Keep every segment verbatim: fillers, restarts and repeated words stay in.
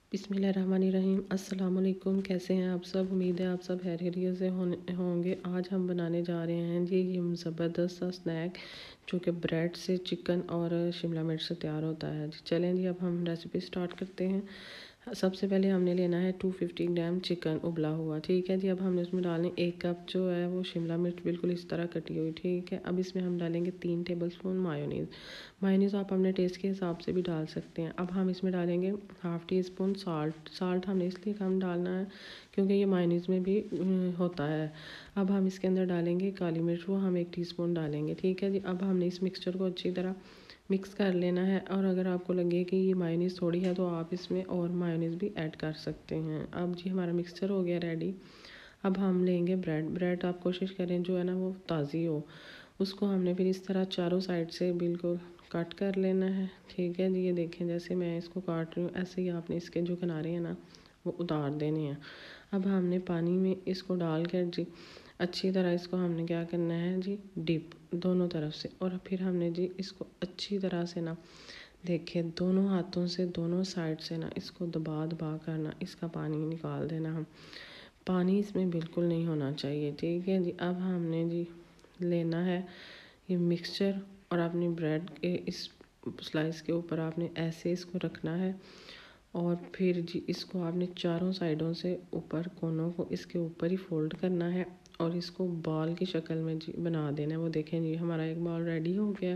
बिस्मिल्लाहिर्रहमानिर्रहीम। अस्सलाम वालेकुम। कैसे हैं आप सब? उम्मीद है आप सब खैर खैरियत से होंगे। आज हम बनाने जा रहे हैं जी ये ज़बरदस्त सा स्नैक जो कि ब्रेड से, चिकन और शिमला मिर्च से तैयार होता है जी। चलें जी, अब हम रेसिपी स्टार्ट करते हैं। सबसे पहले हमने लेना है दो सौ पचास ग्राम चिकन उबला हुआ, ठीक है जी। अब हमने उसमें डालने एक कप जो है वो शिमला मिर्च बिल्कुल इस तरह कटी हुई, ठीक है। अब इसमें हम डालेंगे तीन टेबलस्पून मायोनीज़। मायोनीज़ आप अपने टेस्ट के हिसाब से भी डाल सकते हैं। अब हम इसमें डालेंगे half teaspoon salt. Salt हमने इसलिए कम डालना है क्योंकि ये मायोनीज़ में भी होता है। अब हम इसके अंदर डालेंगे काली मिर्च, वो हम एक टीस्पून डालेंगे, ठीक है जी। अब हमने इस मिक्सचर को अच्छी तरह मिक्स कर लेना है और अगर आपको लगे कि ये मायोनीज़ थोड़ी है तो आप इसमें और मायोनीज़ भी ऐड कर सकते हैं। अब जी हमारा मिक्सचर हो गया रेडी। अब हम लेंगे ब्रेड। ब्रेड आप कोशिश करें जो है ना वो ताज़ी हो। उसको हमने फिर इस तरह चारों साइड से बिल्कुल कट कर लेना है, ठीक है जी। ये देखें जैसे मैं इसको काट रही हूँ ऐसे ही आपने इसके जो किनारे हैं ना वो उतार देने हैं। अब हमने पानी में इसको डाल कर जी अच्छी तरह इसको हमने क्या करना है जी डिप दोनों तरफ से, और फिर हमने जी इसको अच्छी तरह से ना देखिए दोनों हाथों से दोनों साइड से ना इसको दबा दबा कर ना इसका पानी निकाल देना। हम पानी इसमें बिल्कुल नहीं होना चाहिए, ठीक है जी। अब हमने जी लेना है ये मिक्सचर और अपनी ब्रेड के इस स्लाइस के ऊपर आपने ऐसे इसको रखना है और फिर जी इसको आपने चारों साइडों से ऊपर कोनों को इसके ऊपर ही फोल्ड करना है और इसको बॉल की शक्ल में जी बना देना है। वो देखें जी हमारा एक बॉल रेडी हो गया।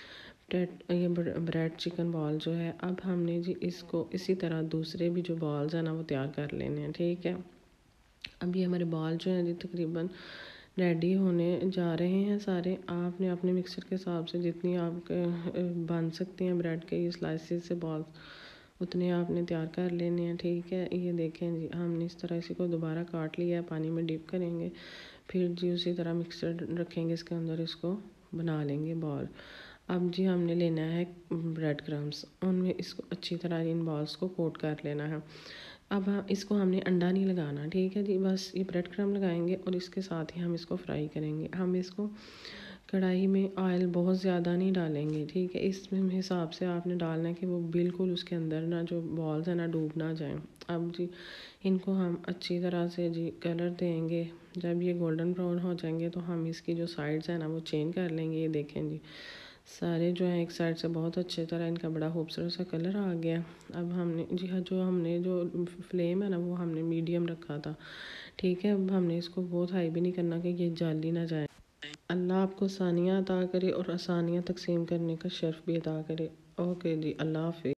ब्रेड ये ब्रेड चिकन बॉल जो है, अब हमने जी इसको इसी तरह दूसरे भी जो बॉल्स हैं ना वो तैयार कर लेने हैं, ठीक है। अब ये हमारे बॉल जो हैं जी तकरीबन रेडी होने जा रहे हैं सारे। आपने अपने मिक्सर के हिसाब से जितनी आप बन सकती हैं ब्रेड के ये स्लाइसिस से बॉल उतने आपने तैयार कर लेने हैं, ठीक है। ये देखें जी हमने इस तरह इसी को दोबारा काट लिया है, पानी में डिप करेंगे, फिर जी उसी तरह मिक्सर रखेंगे इसके अंदर, इसको बना लेंगे बॉल। अब जी हमने लेना है ब्रेड क्रम्स, उनमें इसको अच्छी तरह इन बॉल्स को कोट कर लेना है। अब हम इसको हमने अंडा नहीं लगाना, ठीक है जी। बस ये ब्रेड क्रम्ब लगाएंगे और इसके साथ ही हम इसको फ्राई करेंगे। हम इसको कढ़ाई में ऑयल बहुत ज़्यादा नहीं डालेंगे, ठीक है। इसमें हिसाब से आपने डालना है कि वो बिल्कुल उसके अंदर ना जो बॉल्स हैं ना डूब ना जाएं। अब जी इनको हम अच्छी तरह से जी कलर देंगे। जब ये गोल्डन ब्राउन हो जाएंगे तो हम इसकी जो साइड्स हैं ना वो चेंज कर लेंगे। ये देखें जी सारे जो हैं एक साइड से बहुत अच्छी तरह इनका बड़ा खूबसूरत सा कलर आ गया। अब हमने जी हाँ जो हमने जो फ्लेम है ना वो हमने मीडियम रखा था, ठीक है। अब हमने इसको बहुत हाई भी नहीं करना कि ये जल ना जाए। अल्लाह आपको आसानियाँ अता करे और आसानियाँ तकसीम करने का शर्फ भी अता करे। ओके जी, अल्लाह हाफ़िज़।